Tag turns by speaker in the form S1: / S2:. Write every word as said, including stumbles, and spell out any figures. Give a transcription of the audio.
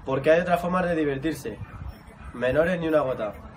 S1: Porque hay otras formas de divertirse. Menores ni una gota.